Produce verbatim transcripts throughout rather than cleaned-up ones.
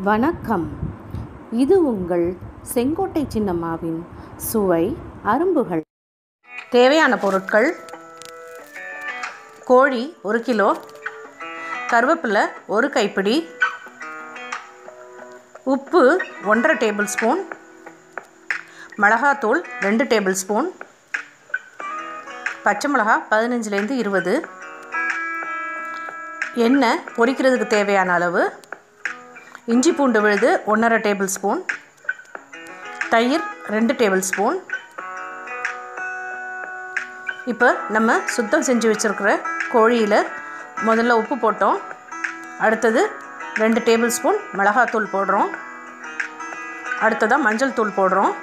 வணக்கம். இது உங்கள் செங்கோட்டை சின்னம்மாவின் சுவை அரும்புகள். தேவையான பொருட்கள்: கோழி ஒரு கிலோ, கருவேப்பிலை ஒரு கைப்பிடி, உப்பு ஒன்றரை டேபிள் ஸ்பூன், மிளகாத்தூள் ரெண்டு டேபிள் ஸ்பூன், பச்சை மிளகா பதினஞ்சுலேருந்து இருபது, எண்ணெய் பொரிக்கிறதுக்கு தேவையான அளவு, இஞ்சி பூண்டு விழுது ஒன்றரை டேபிள் ஸ்பூன், தயிர் ரெண்டு டேபிள் ஸ்பூன். இப்போ நம்ம சுத்தம் செஞ்சு வச்சுருக்கிற கோழியில் முதல்ல உப்பு போட்டோம். அடுத்தது ரெண்டு டேபிள் ஸ்பூன் மிளகாத்தூள் போடுறோம். அடுத்ததாக மஞ்சள் தூள் போடுறோம்.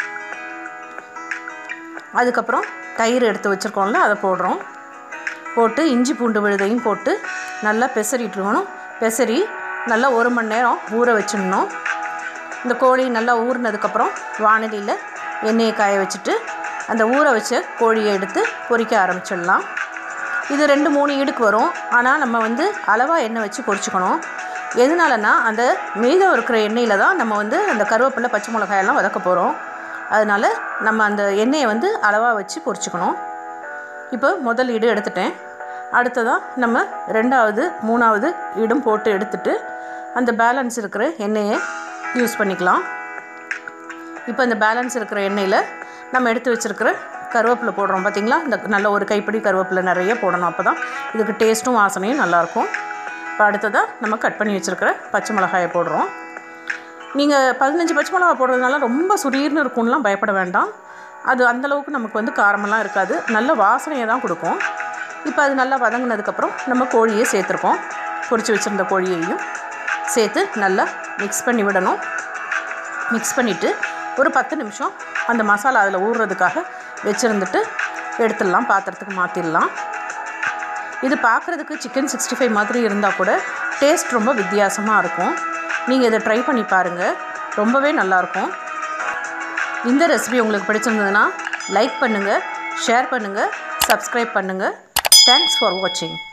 அதுக்கப்புறம் தயிர் எடுத்து வச்சுருக்கோம்ல அதை போடுறோம். போட்டு இஞ்சி பூண்டு விழுதையும் போட்டு நல்லா பெசரிட்டுருக்கணும். பெசரி நல்லா ஒரு மணி நேரம் ஊற வச்சிடணும். இந்த கோழி நல்லா ஊறினதுக்கப்புறம் வானலியில் எண்ணெயை காய வச்சுட்டு அந்த ஊற வச்ச கோழியை எடுத்து பொரிக்க ஆரம்பிச்சிடலாம். இது ரெண்டு மூணு ஈடுக்கு வரும். ஆனால் நம்ம வந்து அளவாக எண்ணெய் வச்சு பொரிச்சுக்கணும். எதனாலனா அந்த மீதம் இருக்கிற எண்ணெயில் தான் நம்ம வந்து அந்த கருவேப்பிலை பச்சை மிளகாயெல்லாம் வதக்க போகிறோம். அதனால் நம்ம அந்த எண்ணெயை வந்து அளவாக வச்சு பொரிச்சுக்கணும். இப்போ முதல் ஈடு எடுத்துட்டேன். அடுத்ததாக நம்ம ரெண்டாவது மூணாவது ஈடும் போட்டு எடுத்துட்டு அந்த பேலன்ஸ் இருக்கிற எண்ணெயை யூஸ் பண்ணிக்கலாம். இப்போ இந்த பேலன்ஸ் இருக்கிற எண்ணெயில் நம்ம எடுத்து வச்சுருக்கிற கருவேப்பிலை போடுறோம். பார்த்திங்களா, இந்த நல்ல ஒரு கைப்பிடி கருவேப்பிலை நிறைய போடணும். அப்போ தான் இதுக்கு டேஸ்ட்டும் வாசனையும் நல்லாயிருக்கும். இப்போ அடுத்ததாக நம்ம கட் பண்ணி வச்சுருக்கிற பச்சை மிளகாயை போடுறோம். நீங்கள் பதினஞ்சு பச்சை மிளகா போடுறதுனால ரொம்ப சுரீர்னு இருக்கும்லாம் பயப்பட வேண்டாம். அது அந்தளவுக்கு நமக்கு வந்து காரமெல்லாம் இருக்காது. நல்ல வாசனையை தான் கொடுக்கும். இப்போ அது நல்லா வதங்கினதுக்கப்புறம் நம்ம கோழியை சேர்த்துருக்கோம். பொரித்து வச்சுருந்த கோழியையும் சேர்த்து நல்லா மிக்ஸ் பண்ணி விடணும். மிக்ஸ் பண்ணிவிட்டு ஒரு பத்து நிமிஷம் அந்த மசாலா அதில் ஊறுறதுக்காக வச்சுருந்துட்டு எடுத்துடலாம். பாத்திரத்துக்கு மாற்றிடலாம். இது பார்க்குறதுக்கு சிக்கன் சிக்ஸ்டி ஃபைவ் மாதிரி இருந்தால் கூட டேஸ்ட் ரொம்ப வித்தியாசமாக இருக்கும். நீங்கள் இதை ட்ரை பண்ணி பாருங்கள், ரொம்பவே நல்லாயிருக்கும். இந்த ரெசிபி உங்களுக்கு பிடிச்சிருந்ததுன்னா லைக் பண்ணுங்கள், ஷேர் பண்ணுங்கள், சப்ஸ்கிரைப் பண்ணுங்கள். தேங்க்ஸ் ஃபார் வாட்சிங்.